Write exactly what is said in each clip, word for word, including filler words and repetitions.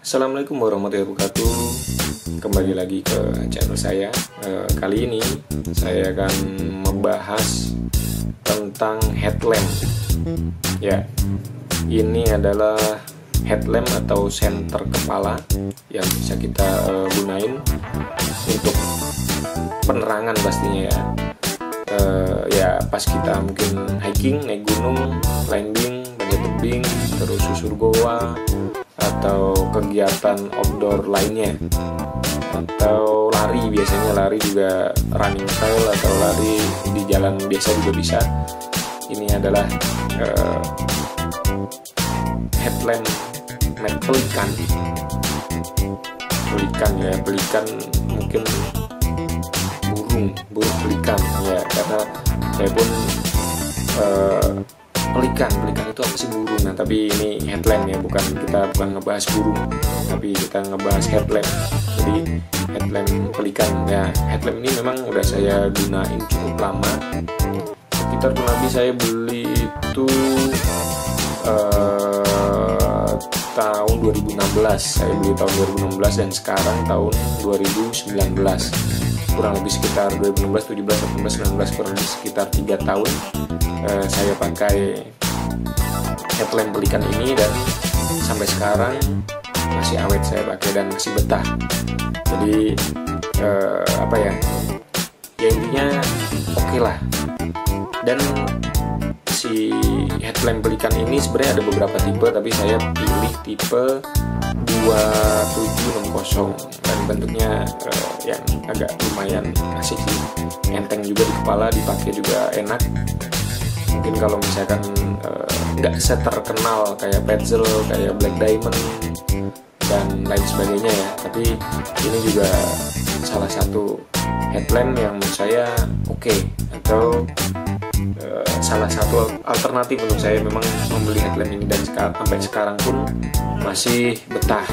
Assalamualaikum warahmatullahi wabarakatuh. Kembali lagi ke channel saya. e, Kali ini saya akan membahas tentang headlamp. Ya, ini adalah headlamp atau senter kepala yang bisa kita e, gunain untuk penerangan pastinya ya. e, Ya pas kita mungkin hiking, naik gunung, climbing, panjat tebing, terus susur goa, atau kegiatan outdoor lainnya, atau lari, biasanya lari juga running trail atau lari di jalan biasa juga bisa. Ini adalah uh, headlamp pelikan pelikan ya pelikan mungkin burung burung pelikan ya, karena saya pun uh, pelikan pelikan itu apa sih, burung. Nah tapi ini headlamp ya, bukan kita bukan ngebahas burung, tapi kita ngebahas headlamp. Jadi headlamp pelikan ya, headlamp ini memang udah saya gunain cukup lama, sekitar kurang lebih saya beli itu uh, tahun dua ribu enam belas. Saya beli tahun dua ribu enam belas dan sekarang tahun dua ribu sembilan belas, kurang lebih sekitar dua ribu enam belas, tujuh belas, delapan belas, sembilan belas, kurang lebih sekitar tiga tahun uh, saya pakai headlamp pelikan ini, dan sampai sekarang masih awet saya pakai dan masih betah. Jadi uh, apa ya ya intinya oke okay lah. Dan si headlamp pelikan ini sebenarnya ada beberapa tipe, tapi saya pilih tipe dua tujuh enam nol, dan bentuknya uh, yang agak lumayan asik sih, enteng juga di kepala, dipakai juga enak. Mungkin kalau misalkan nggak uh, seterkenal kayak Petzl, kayak Black Diamond dan lain sebagainya ya, tapi ini juga salah satu headlamp yang menurut saya oke okay, atau uh, salah satu alternatif untuk saya memang membeli headlamp ini, dan seka- sampai sekarang pun masih betah.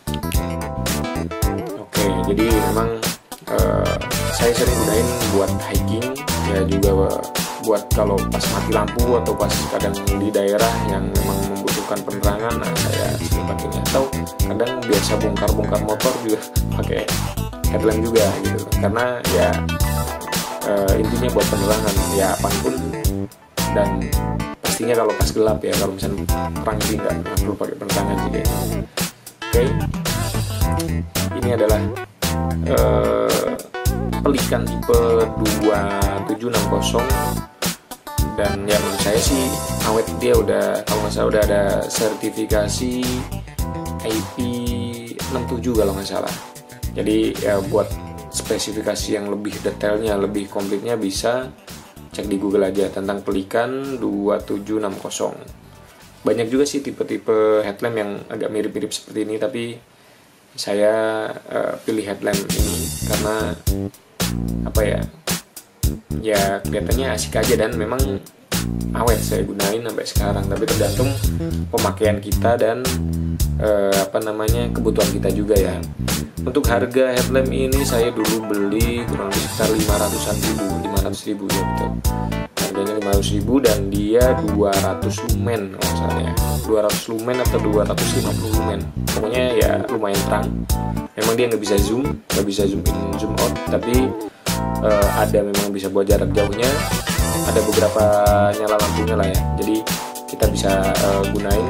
Oke okay, jadi memang uh, saya sering gunain buat hiking ya, juga buat kalau pas mati lampu atau pas kadang di daerah yang memang membutuhkan penerangan. Nah saya sering pakainya, atau kadang biasa bongkar-bongkar motor juga pakai headlamp juga gitu, karena ya e, intinya buat penerangan ya apapun, dan pastinya kalau pas gelap ya, kalau misalnya terang sih nggak perlu pakai penerangan juga. Oke okay. Ini adalah e, pelikan tipe dua tujuh enam nol, dan ya menurut saya sih awet. Dia udah, kalau nggak salah udah ada sertifikasi I P enam tujuh kalau nggak salah. Jadi ya buat spesifikasi yang lebih detailnya, lebih komplitnya bisa cek di Google aja tentang pelikan dua tujuh enam nol. Banyak juga sih tipe-tipe headlamp yang agak mirip-mirip seperti ini, tapi saya uh, pilih headlamp ini karena apa ya ya kelihatannya asik aja, dan memang awet saya gunain sampai sekarang. Tapi tergantung pemakaian kita dan eh, apa namanya kebutuhan kita juga ya. Untuk harga headlamp ini saya dulu beli kurang lebih sekitar lima ratusan ribu, lima ratus ribu ya betul. Harganya lima ratus ribu dan dia dua ratus lumen kalau misalnya, dua ratus lumen atau dua ratus lima puluh lumen. Pokoknya ya lumayan terang. Memang dia nggak bisa zoom, nggak bisa zoom in, zoom out, tapi uh, ada memang bisa buat jarak jauhnya. Ada beberapa nyala lampunya lah ya. Jadi kita bisa uh, gunain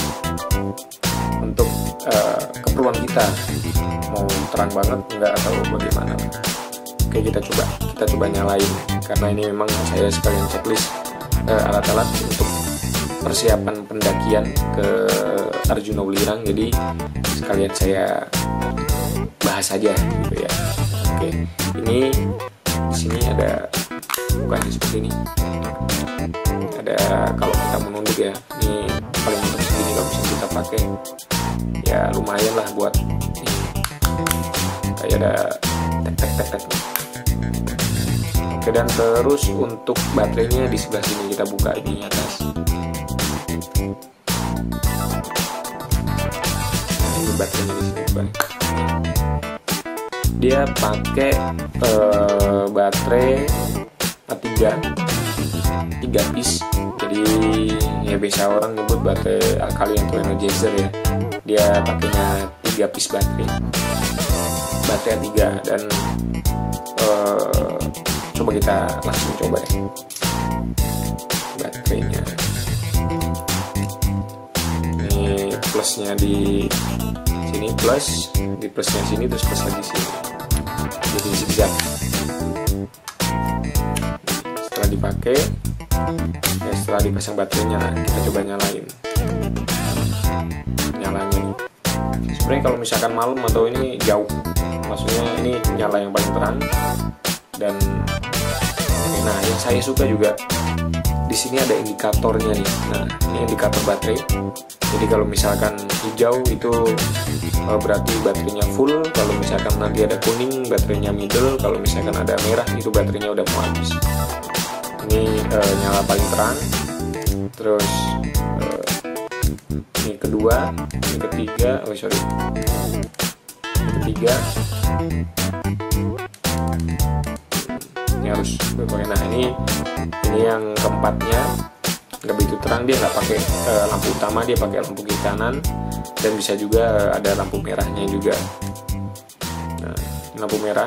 untuk uh, keperluan kita, mau terang banget enggak atau bagaimana. Oke, kita coba kita coba nyalain, karena ini memang saya sekalian checklist uh, alat-alat untuk persiapan pendakian ke Arjuna Ulirang. Jadi sekalian saya bahas aja gitu ya. Oke, ini di sini ada bukannya seperti ini. Ada kalau kita menunduk ya, ini paling untuk segini kalau bisa kita pakai ya lumayan lah buat ini. Kayak ada tek tek tek tek. Oke, dan terus untuk baterainya di sebelah sini kita buka ini atas. Nah, ini baterainya di sini balik. Dia pakai uh, baterai A tiga tiga piece. Jadi ya biasa orang nyebut baterai alkaline atau energizer ya. Dia pakainya tiga piece baterai baterai A tiga. Dan uh, coba kita langsung coba ya baterainya. Ini plusnya di sini, plus di plusnya sini, terus plus lagi sini, jadi zigzag. Setelah dipakai ya, setelah dipasang baterainya, kita coba nyalain. Nyalanya nih, sebenarnya kalau misalkan malam atau ini jauh, maksudnya ini nyala yang paling terang. Dan nah, yang saya suka juga di sini ada indikatornya nih. Nah, ini indikator baterai. Jadi kalau misalkan hijau itu uh, berarti baterainya full. Kalau misalkan nanti ada kuning, baterainya middle. Kalau misalkan ada merah, itu baterainya udah mau habis. Ini uh, nyala paling terang. Terus uh, ini kedua, ini ketiga, oh sorry, ini ketiga. Ini harus berpakai. Nah, ini ini yang keempatnya nggak begitu terang, dia nggak pakai uh, lampu utama, dia pakai lampu kiri kanan, dan bisa juga uh, ada lampu merahnya juga. Nah, lampu merah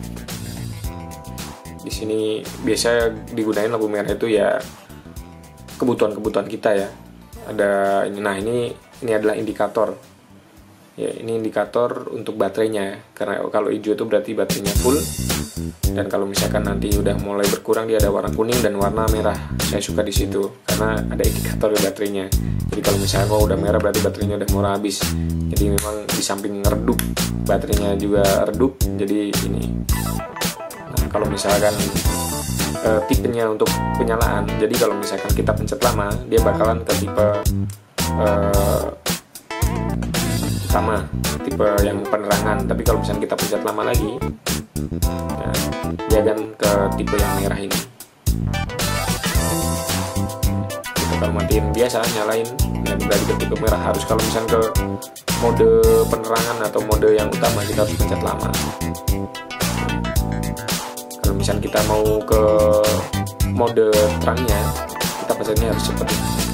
di sini biasa digunakan lampu merah itu ya kebutuhan-kebutuhan kita ya. Ada ini, nah ini ini adalah indikator. Ya, ini indikator untuk baterainya, karena kalau hijau itu berarti baterainya full. Dan kalau misalkan nanti udah mulai berkurang, dia ada warna kuning dan warna merah. Saya suka di situ karena ada indikator baterainya. Jadi kalau misalkan oh, udah merah berarti baterainya udah mau habis. Jadi memang di samping redup, baterainya juga redup. Jadi ini. Nah, kalau misalkan e, tipenya untuk penyalaan, jadi kalau misalkan kita pencet lama, dia bakalan ke tipe e, sama, tipe yang penerangan. Tapi kalau misalkan kita pencet lama lagi, nah, dia akan ke tipe yang merah ini. Kita kalau matiin biasa, nyalain, nah, berarti ke tipe merah. Harus kalau misalkan ke mode penerangan atau mode yang utama, kita harus pencet lama. Kalau misalkan kita mau ke mode terangnya, kita pencetnya harus cepat.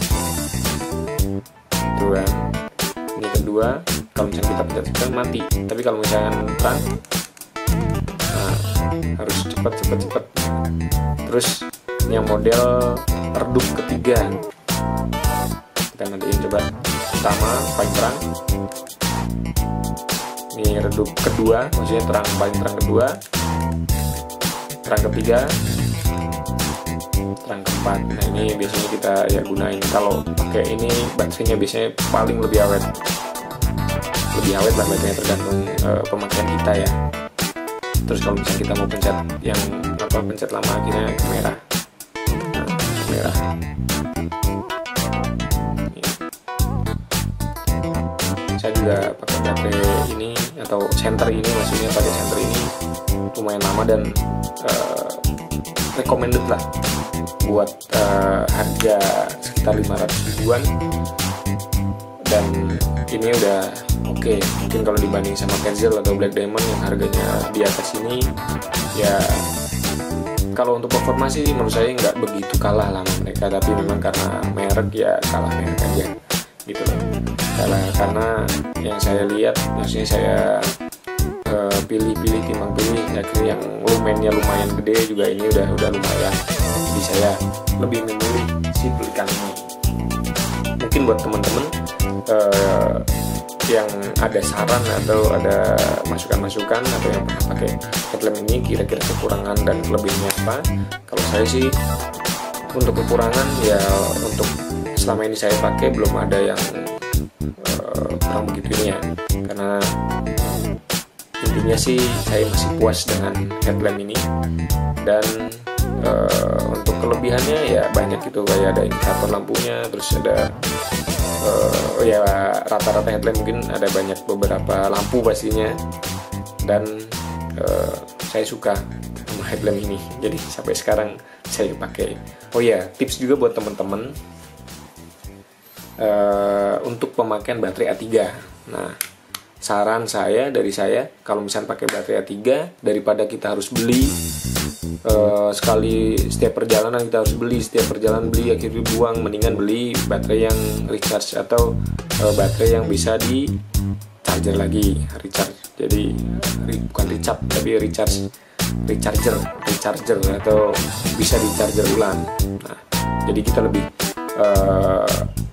Itu kan. Ini kedua, kalau misalkan kita pencet cepat mati. Tapi kalau misalkan terang, nah, harus cepat cepat cepat. Terus yang model redup ketiga, kita nantiin coba. Pertama paling terang, ini redup kedua, maksudnya terang paling terang kedua, terang ketiga, terang keempat. Nah, ini biasanya kita ya gunain. Kalau pakai ini baterainya biasanya paling lebih awet, lebih awet lah baterainya, tergantung uh, pemakaian kita ya. Terus kalau misalnya kita mau pencet yang apa, pencet lama, akhirnya ke merah. Nah, merah. Ini. Saya juga pakai baterai ini atau center ini, maksudnya pakai center ini lumayan lama dan uh, recommended lah buat uh, harga sekitar lima ratus ribuan. Dan ini udah oke, okay. Mungkin kalau dibanding sama Kenzel atau Black Diamond yang harganya di atas ini, ya kalau untuk performa sih menurut saya nggak begitu kalah lah mereka. Tapi memang karena merek ya kalah merek aja gitu loh. Kalah karena yang saya lihat, maksudnya saya uh, pilih-pilih timbang pilih, akhirnya yang lumennya lumayan gede juga ini udah udah lumayan. Jadi saya lebih memilih si Pelikan ini. Mungkin buat teman-teman uh, yang ada saran atau ada masukan-masukan atau yang pernah pakai headlamp ini, kira-kira kekurangan dan kelebihannya apa. Kalau saya sih untuk kekurangan ya, untuk selama ini saya pakai belum ada yang uh, kurang begitu ini ya, karena intinya sih saya masih puas dengan headlamp ini. Dan uh, untuk kelebihannya ya banyak gitu, kayak ada indikator lampunya, terus ada Uh, ya rata-rata headlamp mungkin ada banyak beberapa lampu pastinya. Dan uh, saya suka sama headlamp ini, jadi sampai sekarang saya pakai. Oh ya, tips juga buat teman-teman uh, untuk pemakaian baterai A tiga. Nah, saran saya dari saya, kalau misalnya pakai baterai A tiga, daripada kita harus beli Uh, sekali setiap perjalanan kita harus beli, setiap perjalanan beli akhirnya buang, mendingan beli baterai yang recharge atau uh, baterai yang bisa dicas charger lagi, recharge. Jadi bukan recharge tapi recharge, recharger, recharger atau bisa di charger ulang. Nah, jadi kita lebih uh,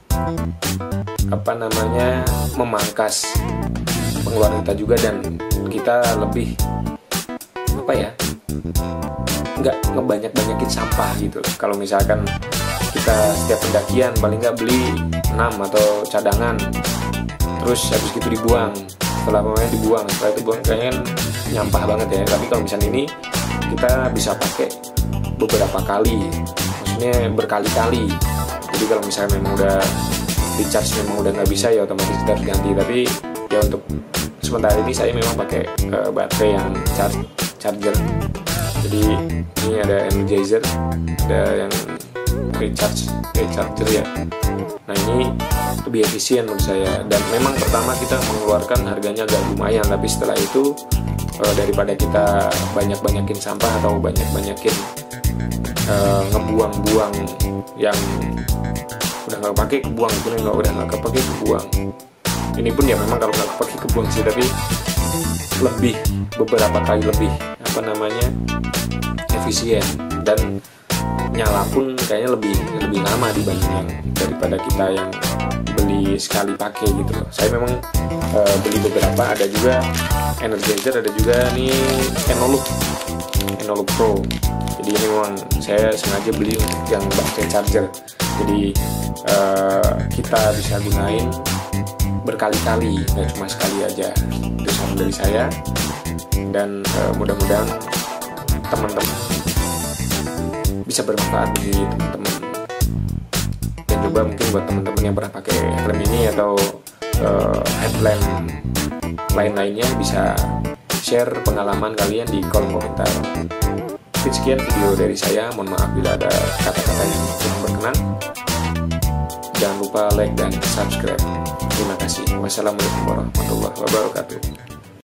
apa namanya memangkas pengeluaran kita juga, dan kita lebih apa ya, nggak ngebanyak-banyakin sampah gitu. Kalau misalkan kita setiap pendakian paling nggak beli enam atau cadangan, terus habis itu dibuang, setelah mamanya dibuang, setelah itu buang, kayaknya nyampah banget ya. Tapi kalau misalnya ini kita bisa pakai beberapa kali, maksudnya berkali-kali. Jadi kalau misalnya memang udah di charge memang udah nggak bisa, ya otomatis kita harus ganti. Tapi ya untuk sementara ini saya memang pakai uh, baterai yang charge, charger. Jadi ini ada Energizer, ada yang recharge, recharger ya. Nah ini lebih efisien menurut saya, dan memang pertama kita mengeluarkan harganya agak lumayan, tapi setelah itu uh, daripada kita banyak-banyakin sampah atau banyak-banyakin uh, ngebuang-buang yang udah nggak kepake kebuang, pun nggak udah nggak kepake kebuang. Ini pun ya memang kalau nggak kepake kebuang sih, tapi lebih beberapa kali lebih apa namanya efisien, dan nyala pun kayaknya lebih lebih lama dibanding yang daripada kita yang beli sekali pakai gitu loh. Saya memang e, beli beberapa, ada juga Energizer, ada juga nih Enolook Enolook Pro. Jadi ini memang saya sengaja beli untuk yang baterai charger, jadi e, kita bisa gunain berkali-kali, nggak cuma sekali aja. Itu saran dari saya, dan e, mudah-mudahan teman-teman bisa bermanfaat bagi teman-teman, dan juga mungkin buat teman-teman yang pernah pakai headlamp ini atau uh, headlamp lain-lainnya, bisa share pengalaman kalian di kolom komentar. Mungkin sekian video dari saya, mohon maaf bila ada kata-kata yang kurang berkenan. Jangan lupa like dan subscribe. Terima kasih. Wassalamualaikum warahmatullahi wabarakatuh.